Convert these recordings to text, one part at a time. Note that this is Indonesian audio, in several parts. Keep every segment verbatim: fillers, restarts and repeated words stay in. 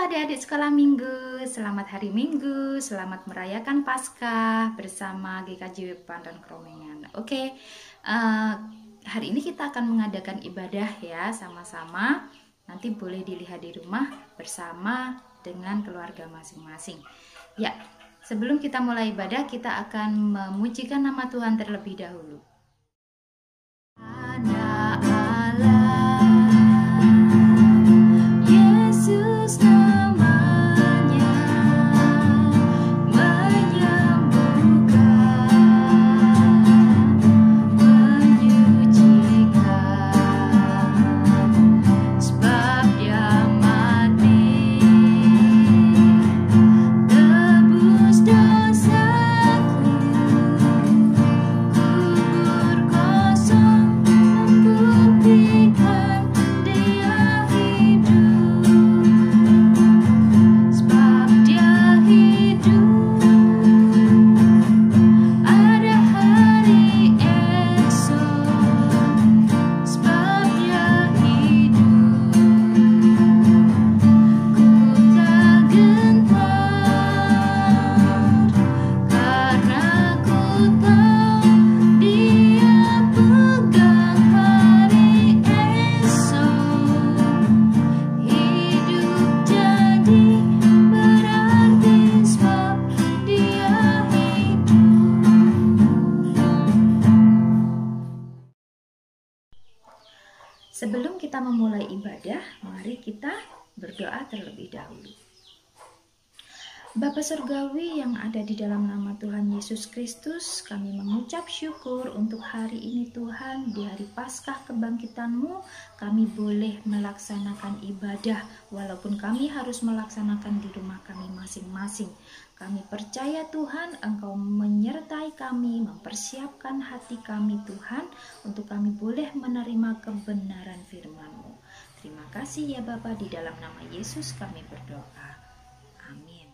adik-adik sekolah minggu, selamat hari minggu, selamat merayakan Paskah bersama G K J W Pandan Kromengan. Oke, uh, hari ini kita akan mengadakan ibadah ya sama-sama. Nanti boleh dilihat di rumah bersama dengan keluarga masing-masing. Ya, sebelum kita mulai ibadah, kita akan memujikan nama Tuhan terlebih dahulu. Anak Allah, Yesus namanya, menyembuhkan, menyucikan, sebab Dia mati, tebus dosaku, kubur kosong membuktikan Dia hidup, sebab Dia hidup. Ada hari esok, sebab Dia hidup. Ku tak gentar, karena ku tahu Dia pegang hari esok. Hidup jadi berarti sebab Dia hidup. Sebelum kita memulai ibadah, mari kita berdoa terlebih dahulu. Bapa Surgawi yang ada di dalam nama Tuhan Yesus Kristus, kami mengucap syukur untuk hari ini Tuhan, di hari Paskah kebangkitan-Mu, kami boleh melaksanakan ibadah, walaupun kami harus melaksanakan di rumah kami masing-masing. Kami percaya Tuhan, Engkau menyertai kami, mempersiapkan hati kami Tuhan, untuk kami boleh menerima kebenaran firman-Mu. Terima kasih ya Bapa, di dalam nama Yesus kami berdoa. Amin.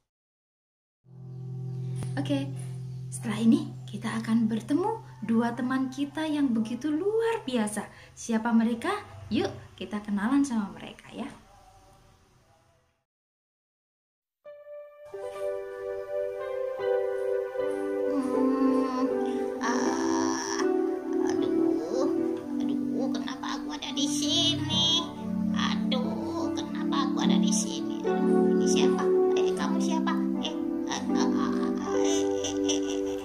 Oke, setelah ini kita akan bertemu dua teman kita yang begitu luar biasa. Siapa mereka? Yuk kita kenalan sama mereka ya. Hmm, ah, aduh, aduh, kenapa aku ada di sini? Aduh, kenapa aku ada di sini? Aduh, ini siapa? Eh, kamu siapa? Eh, ah, ah, ah, ah, eh, eh, eh, eh.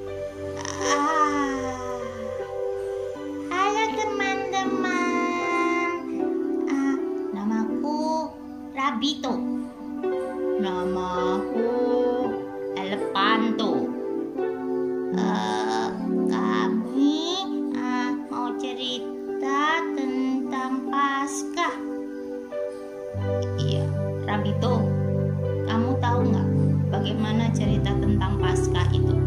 Ah, halo teman-teman. Ah, namaku Rabito. Namaku Elepanto. Eh, kami ah, mau cerita tentang Paskah. Iya, Rabito, kamu tahu nggak bagaimana cerita tentang Paskah itu?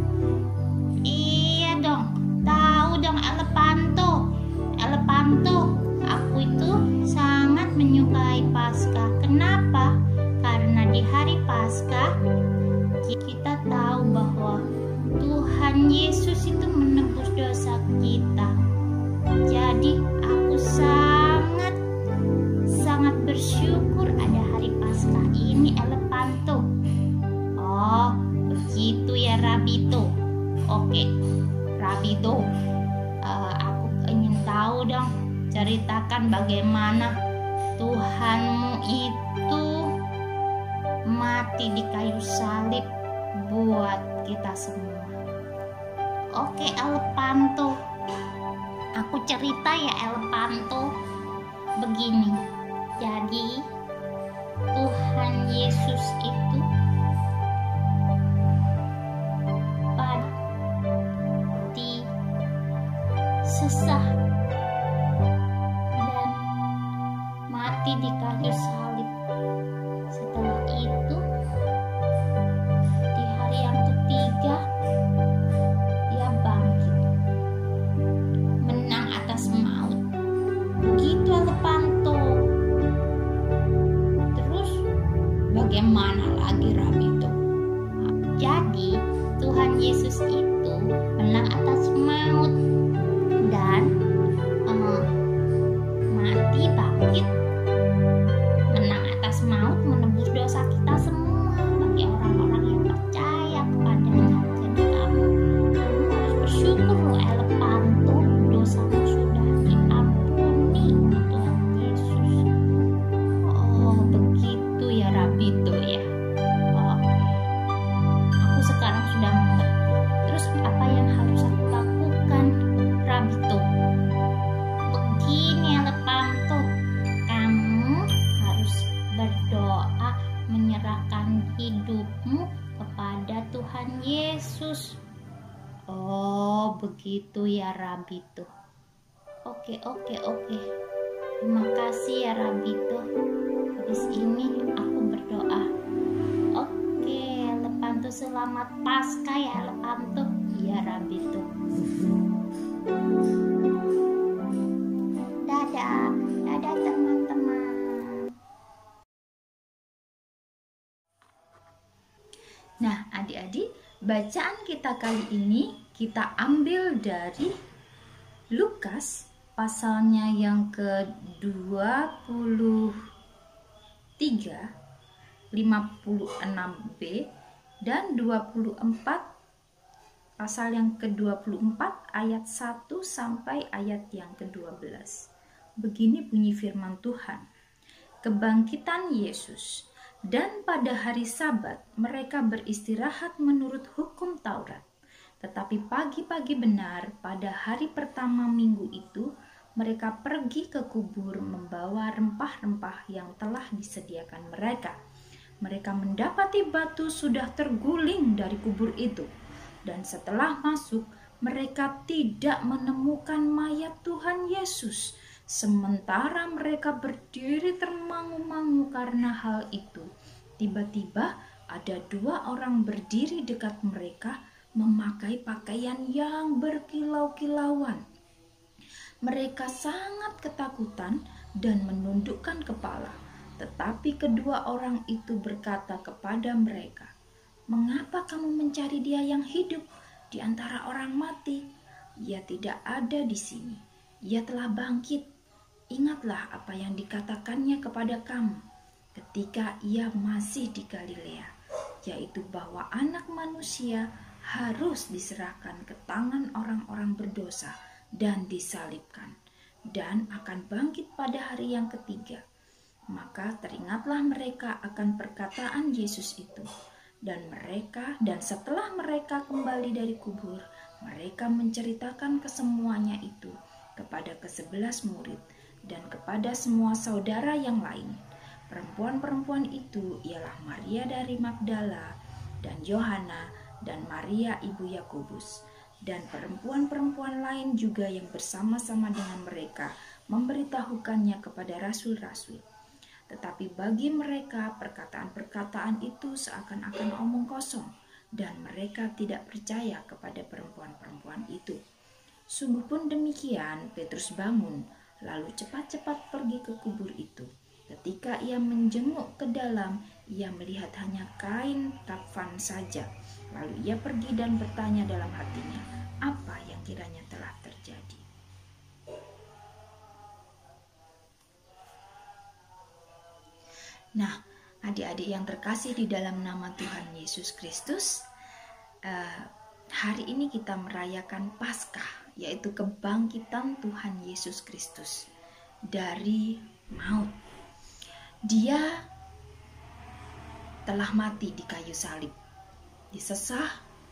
Iya dong, tahu dong Elepanto. Elepanto, aku itu sangat menyukai Paskah. Kenapa? Karena di hari Paskah kita tahu bahwa Tuhan Yesus itu menebus dosa kita. Jadi aku sangat sangat bersyukur ada hari Paskah ini, Elepanto. Oh, begitu ya Rabito. Oke, Rabito, eh, aku ingin tahu dong, ceritakan bagaimana Tuhanmu itu mati di kayu salib buat kita semua. Oke Elepanto, aku cerita ya Elepanto. Begini, jadi Tuhan Yesus itu mati sesah dan mati di kayu salib. Setelah itu di hari yang ketiga Dia bangkit, menang atas maut. Begitu Elepanto. Terus bagaimana lagi Rabito? Jadi Tuhan Yesus itu menang atas maut dan Oh, begitu ya Rabito. Oke, oke, oke. Terima kasih ya Rabito. Habis ini aku berdoa. Oke, Lepanto selamat Paskah ya Lepanto. Iya Rabito. Dadah, dadah teman-teman. Nah, adik-adik, bacaan kita kali ini kita ambil dari Lukas pasalnya yang ke dua puluh tiga, lima puluh enam b dan dua puluh empat, pasal yang ke dua puluh empat ayat satu sampai ayat yang ke dua belas. Begini bunyi firman Tuhan. Kebangkitan Yesus. Dan pada hari Sabat mereka beristirahat menurut hukum Taurat. Tetapi pagi-pagi benar pada hari pertama minggu itu mereka pergi ke kubur membawa rempah-rempah yang telah disediakan mereka. Mereka mendapati batu sudah terguling dari kubur itu. Dan setelah masuk mereka tidak menemukan mayat Tuhan Yesus. Sementara mereka berdiri termangu-mangu karena hal itu, tiba-tiba ada dua orang berdiri dekat mereka memakai pakaian yang berkilau-kilauan. Mereka sangat ketakutan dan menundukkan kepala. Tetapi kedua orang itu berkata kepada mereka, "Mengapa kamu mencari Dia yang hidup di antara orang mati? Ia tidak ada di sini. Ia telah bangkit. Ingatlah apa yang dikatakannya kepada kamu ketika ia masih di Galilea, yaitu bahwa Anak Manusia harus diserahkan ke tangan orang-orang berdosa dan disalibkan, dan akan bangkit pada hari yang ketiga." Maka teringatlah mereka akan perkataan Yesus itu, dan mereka dan setelah mereka kembali dari kubur, mereka menceritakan kesemuanya itu kepada kesebelas murid dan kepada semua saudara yang lain. Perempuan-perempuan itu ialah Maria dari Magdala dan Yohana dan Maria ibu Yakobus, dan perempuan-perempuan lain juga yang bersama-sama dengan mereka memberitahukannya kepada rasul-rasul. Tetapi bagi mereka perkataan-perkataan itu seakan-akan omong kosong, dan mereka tidak percaya kepada perempuan-perempuan itu. Sungguh pun demikian, Petrus bangun lalu cepat-cepat pergi ke kubur itu. Ketika ia menjenguk ke dalam, ia melihat hanya kain kafan saja. Lalu ia pergi dan bertanya dalam hatinya, apa yang kiranya telah terjadi. Nah, adik-adik yang terkasih di dalam nama Tuhan Yesus Kristus, uh, hari ini kita merayakan Paskah, yaitu kebangkitan Tuhan Yesus Kristus dari maut. Dia telah mati di kayu salib, disesah,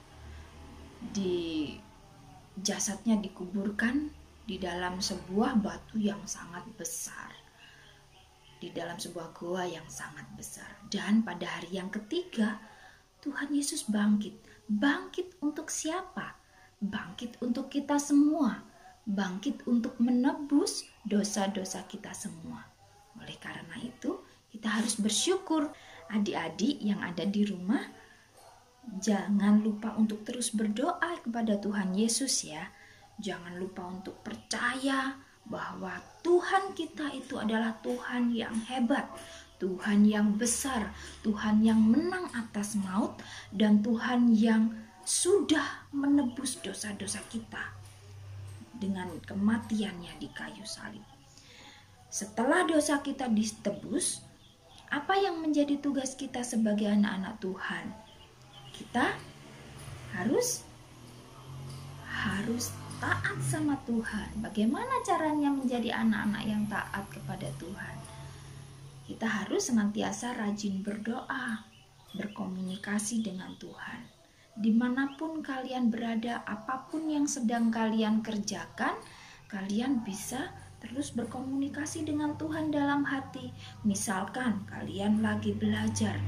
di jasadnya dikuburkan di dalam sebuah batu yang sangat besar, di dalam sebuah goa yang sangat besar. Dan pada hari yang ketiga Tuhan Yesus bangkit. Bangkit untuk siapa? Bangkit untuk kita semua, bangkit untuk menebus dosa-dosa kita semua. Oleh karena itu, kita harus bersyukur. Adik-adik yang ada di rumah, jangan lupa untuk terus berdoa kepada Tuhan Yesus ya. Jangan lupa untuk percaya bahwa Tuhan kita itu adalah Tuhan yang hebat, Tuhan yang besar, Tuhan yang menang atas maut, dan Tuhan yang sudah menebus dosa-dosa kita dengan kematiannya di kayu salib. Setelah dosa kita ditebus, apa yang menjadi tugas kita sebagai anak-anak Tuhan? Kita harus harus taat sama Tuhan. Bagaimana caranya menjadi anak-anak yang taat kepada Tuhan? Kita harus senantiasa rajin berdoa, berkomunikasi dengan Tuhan. Dimanapun kalian berada, apapun yang sedang kalian kerjakan, kalian bisa terus berkomunikasi dengan Tuhan dalam hati. Misalkan kalian lagi belajar,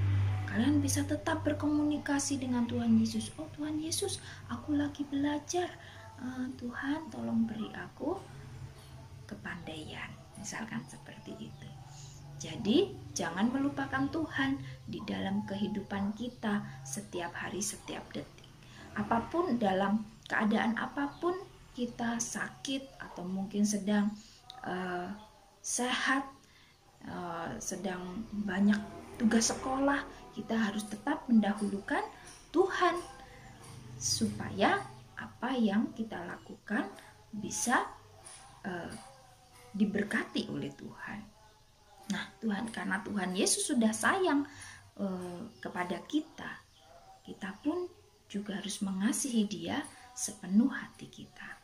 kalian bisa tetap berkomunikasi dengan Tuhan Yesus. Oh Tuhan Yesus, aku lagi belajar. Uh, Tuhan tolong beri aku kepandaian. Misalkan seperti itu. Jadi jangan melupakan Tuhan di dalam kehidupan kita setiap hari, setiap detik. Apapun, dalam keadaan apapun kita sakit atau mungkin sedang uh, sehat, uh, sedang banyak tugas sekolah, kita harus tetap mendahulukan Tuhan supaya apa yang kita lakukan bisa uh, diberkati oleh Tuhan. Nah, Tuhan, karena Tuhan Yesus sudah sayang uh, kepada kita, kita pun juga harus mengasihi Dia sepenuh hati kita.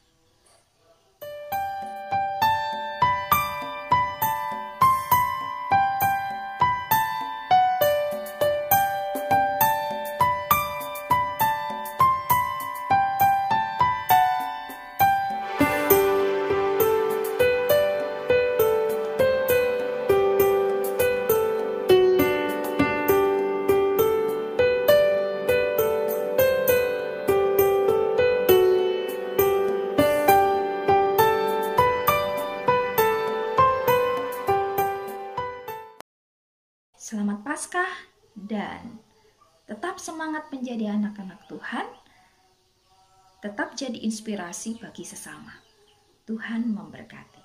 Selamat Paskah dan tetap semangat menjadi anak-anak Tuhan. Tetap jadi inspirasi bagi sesama. Tuhan memberkati.